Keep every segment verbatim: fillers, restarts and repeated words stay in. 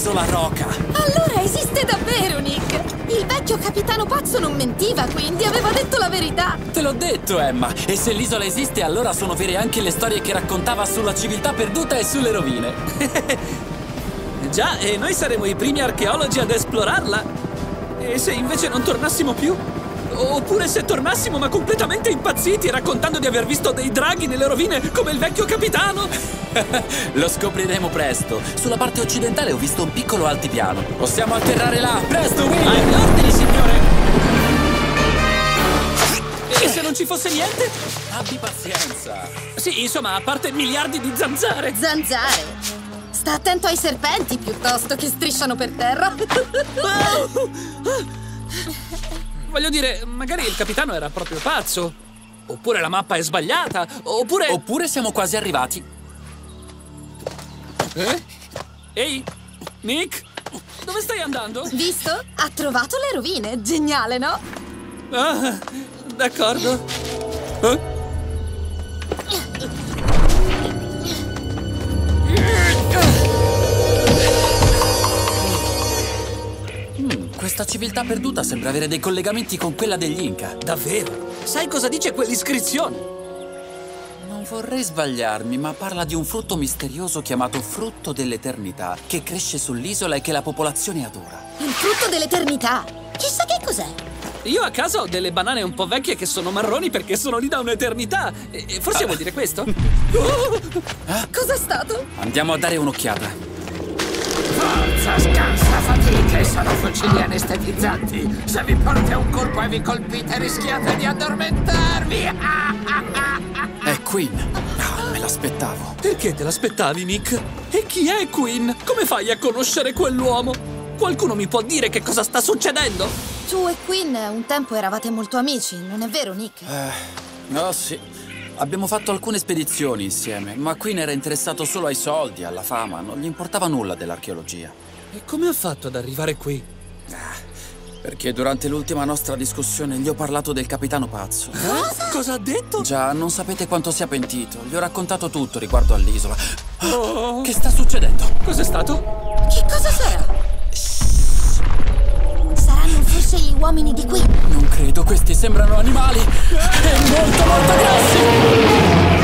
l'isola Roca. Allora esiste davvero, Nick! Il vecchio capitano pazzo non mentiva, quindi aveva detto la verità. Te l'ho detto, Emma. E se l'isola esiste, allora sono vere anche le storie che raccontava sulla civiltà perduta e sulle rovine. Già, e noi saremo i primi archeologi ad esplorarla. E se invece non tornassimo più? Oppure se tornassimo ma completamente impazziti, raccontando di aver visto dei draghi nelle rovine come il vecchio capitano? Lo scopriremo presto. Sulla parte occidentale ho visto un piccolo altipiano. Possiamo atterrare là. Presto, Will! Agli ordini, signore! E se non ci fosse niente? Abbi pazienza. Sì, insomma, a parte miliardi di zanzare. Zanzare! Sta attento ai serpenti piuttosto che strisciano per terra. Voglio dire, magari il capitano era proprio pazzo. Oppure la mappa è sbagliata. Oppure... Oppure siamo quasi arrivati. Eh? Ehi, Nick, dove stai andando? Visto? Ha trovato le rovine. Geniale, no? Ah, d'accordo. Eh? Questa civiltà perduta sembra avere dei collegamenti con quella degli Inca. Davvero? Sai cosa dice quell'iscrizione? Non vorrei sbagliarmi, ma parla di un frutto misterioso chiamato frutto dell'eternità, che cresce sull'isola e che la popolazione adora. Il frutto dell'eternità. Chissà che cos'è. Io a casa ho delle banane un po' vecchie che sono marroni perché sono lì da un'eternità. E e forse Ah. vuol dire questo? Eh? Cos'è stato? Andiamo a dare un'occhiata. Forza, scansa fatiche, sono fucili anestetizzanti. Se vi porte un colpo e vi colpite rischiate di addormentarvi. È Queen. Ah, me l'aspettavo. Perché te l'aspettavi, Nick? E chi è Queen? Come fai a conoscere quell'uomo? Qualcuno mi può dire che cosa sta succedendo? Tu e Queen un tempo eravate molto amici, non è vero, Nick? Eh, oh sì. Abbiamo fatto alcune spedizioni insieme, ma Queen era interessato solo ai soldi, alla fama. Non gli importava nulla dell'archeologia. E come ha fatto ad arrivare qui? Perché durante l'ultima nostra discussione gli ho parlato del capitano pazzo. Cosa? Cosa ha detto? Già, non sapete quanto sia pentito. Gli ho raccontato tutto riguardo all'isola. Oh. Che sta succedendo? Cos'è stato? Che cosa sarà? Saranno forse gli uomini di qui? Non credo, questi sembrano animali. E molto, molto grossi.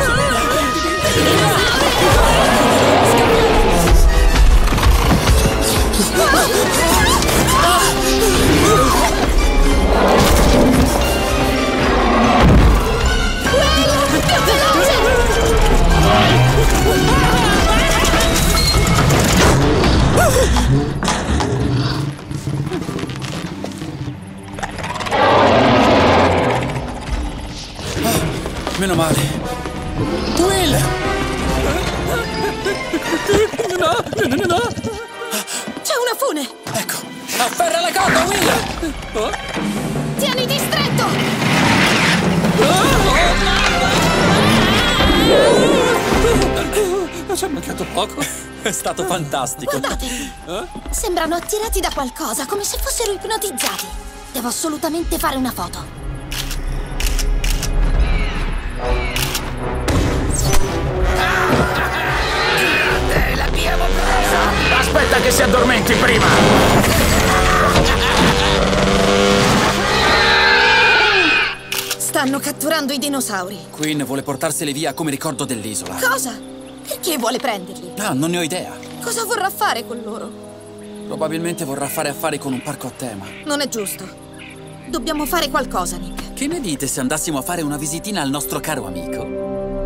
Meno male. Will! No, no, no, no. C'è una fune! Ecco, afferra la corda, Will! Oh. Tieniti stretto! Oh, ci è mancato poco. È stato fantastico. Guardateli! Eh? Sembrano attirati da qualcosa, come se fossero ipnotizzati. Devo assolutamente fare una foto. Grande, l'abbiamo presa! Aspetta che si addormenti prima! Stanno catturando i dinosauri. Queen vuole portarseli via come ricordo dell'isola. Cosa? Perché vuole prenderli? Ah, non ne ho idea. Cosa vorrà fare con loro? Probabilmente vorrà fare affari con un parco a tema. Non è giusto. Dobbiamo fare qualcosa, Nick. Che ne dite se andassimo a fare una visitina al nostro caro amico?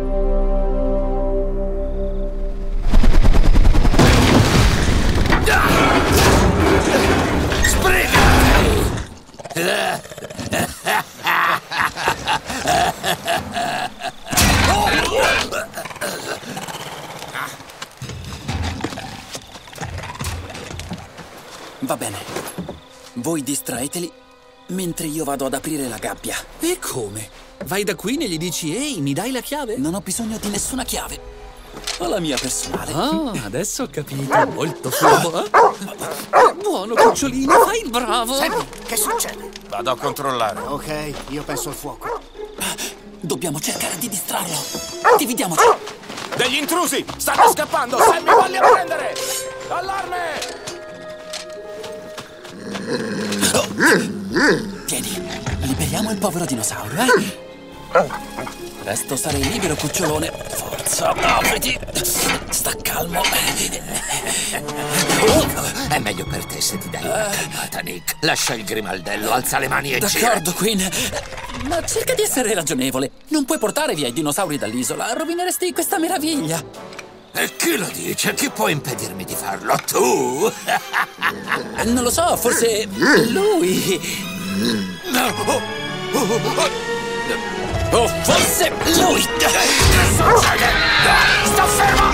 Va bene. Voi distraeteli mentre io vado ad aprire la gabbia. E come? Vai da Queen e gli dici: ehi, mi dai la chiave? Non ho bisogno di nessuna chiave. Ho la mia personale. Ah, adesso ho capito. Molto furbo. Eh? Buono, cucciolino, fai il bravo. Sammy, che succede? Vado a controllare. Ok, io penso al fuoco. Dobbiamo cercare di distrarlo. Dividiamoci. Degli intrusi! Stanno scappando! Sammy, valli a prendere! Allarme! Tieni, liberiamo il povero dinosauro, eh? Presto sarai libero, cucciolone. Forza, apriti. Sta calmo. È meglio per te se ti dai una calmata, Nick. Lascia il grimaldello, alza le mani e gira. D'accordo, Queen. Ma cerca di essere ragionevole. Non puoi portare via i dinosauri dall'isola. Rovineresti questa meraviglia. E chi lo dice? Chi può impedirmi di farlo? Tu? Non lo so, forse lui. O forse lui. Che succede? Sto fermo!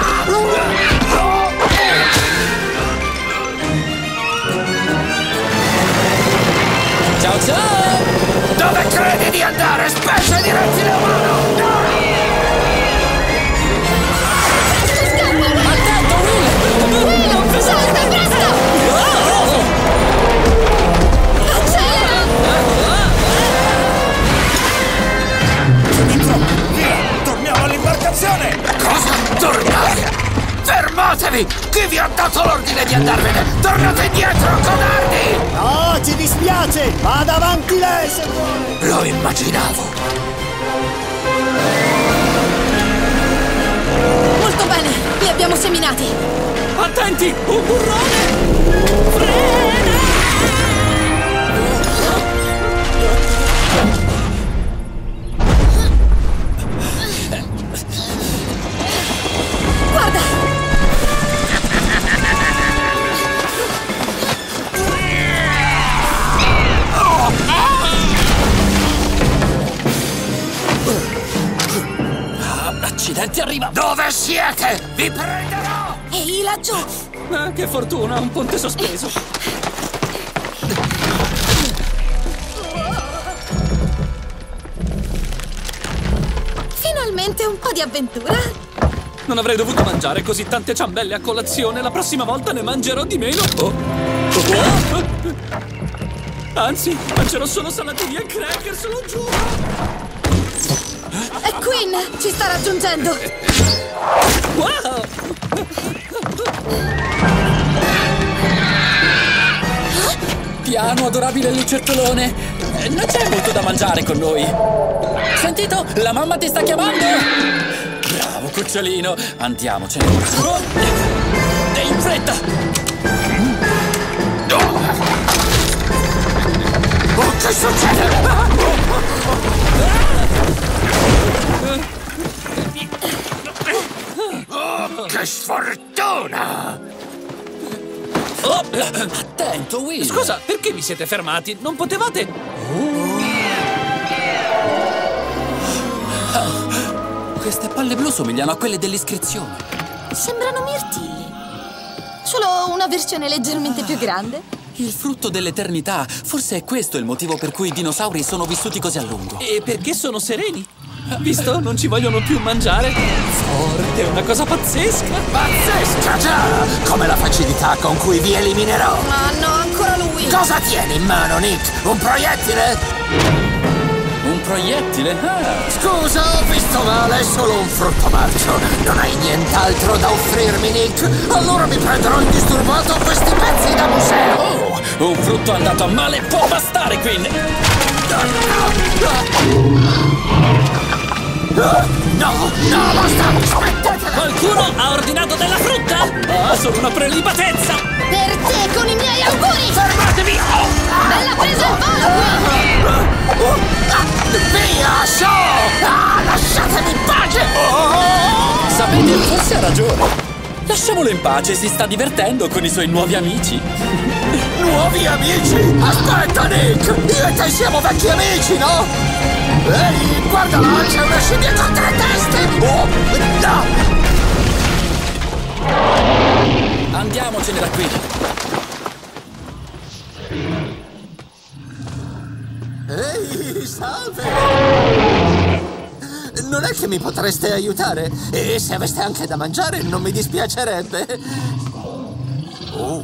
Ciao ciao! Dove credi di andare, specie di rettile umano? Attento, Will! Will, salta presto! Accelera! Via! Torniamo all'imbarcazione! Cosa? Tornare? Fermatevi! Chi vi ha dato l'ordine di andarvene? Tornate indietro, codardi! No, ci dispiace! Vada avanti lei se vuole! Lo immaginavo! Molto bene, li abbiamo seminati. Attenti! Un burrone! Frena! Guarda! Accidenti, arriva! Dove siete? Vi prenderò! Ehi, laggiù! Ah, che fortuna, un ponte sospeso. Finalmente un po' di avventura. Non avrei dovuto mangiare così tante ciambelle a colazione. La prossima volta ne mangerò di meno. Oh. Oh. Anzi, mangerò solo salatini e crackers, lo giuro. E Queen ci sta raggiungendo. Wow! Piano, adorabile lucertolone. Eh, Non c'è molto da mangiare con noi. Sentito? La mamma ti sta chiamando. Bravo, cucciolino. Andiamocene. Oh, e in fretta. Oh, che succede? Oh, che sfortuna! Oh, attento, Will. Scusa, perché vi siete fermati? Non potevate... Queste palle blu somigliano a quelle dell'iscrizione. Sembrano mirtilli. Solo una versione leggermente più grande. Il frutto dell'eternità. Forse è questo il motivo per cui i dinosauri sono vissuti così a lungo. E perché sono sereni? Visto? Non ci vogliono più mangiare. Forte, è una cosa pazzesca. Pazzesca, già! Come la facilità con cui vi eliminerò! Ma no, ancora lui. Cosa tieni in mano, Nick? Un proiettile? Un proiettile? Ah. Scusa, ho visto male, è solo un frutto marcio. Non hai nient'altro da offrirmi, Nick? Allora mi prenderò indisturbato questi pezzi da museo! Oh, un frutto andato a male può bastare, Queen! No, no, basta! Smettetela! Qualcuno ha ordinato della frutta? Ah, sono una prelibatezza! Per te con i miei auguri. Fermatevi! Oh, Bella presa al volo, Queen. via, so! Ah, lasciatemi in pace! Oh! Sapete, forse ha ragione. Lasciamolo in pace, si sta divertendo con i suoi nuovi amici. Nuovi amici? Aspetta, Nick! Io e te siamo vecchi amici, no? Ehi, guarda là, c'è una scimmia con tre teste! Oh, no! Andiamocene da qui. Ehi, salve! Non è che mi potreste aiutare? E se aveste anche da mangiare non mi dispiacerebbe. Oh.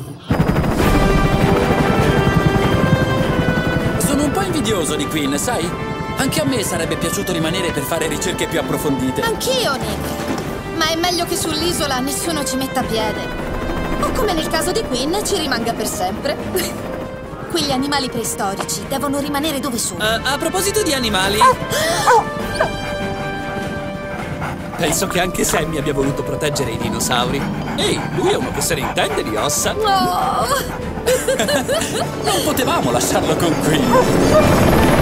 Sono un po' invidioso di Queen, sai? Anche a me sarebbe piaciuto rimanere per fare ricerche più approfondite. Anch'io, Nick. Ma è meglio che sull'isola nessuno ci metta piede. O come nel caso di Quinn, ci rimanga per sempre. Quegli animali preistorici devono rimanere dove sono. Uh, a proposito di animali... Penso che anche Sammy abbia voluto proteggere i dinosauri. Ehi, lui è uno che se ne intende di ossa. Oh! Non potevamo lasciarlo con Quinn.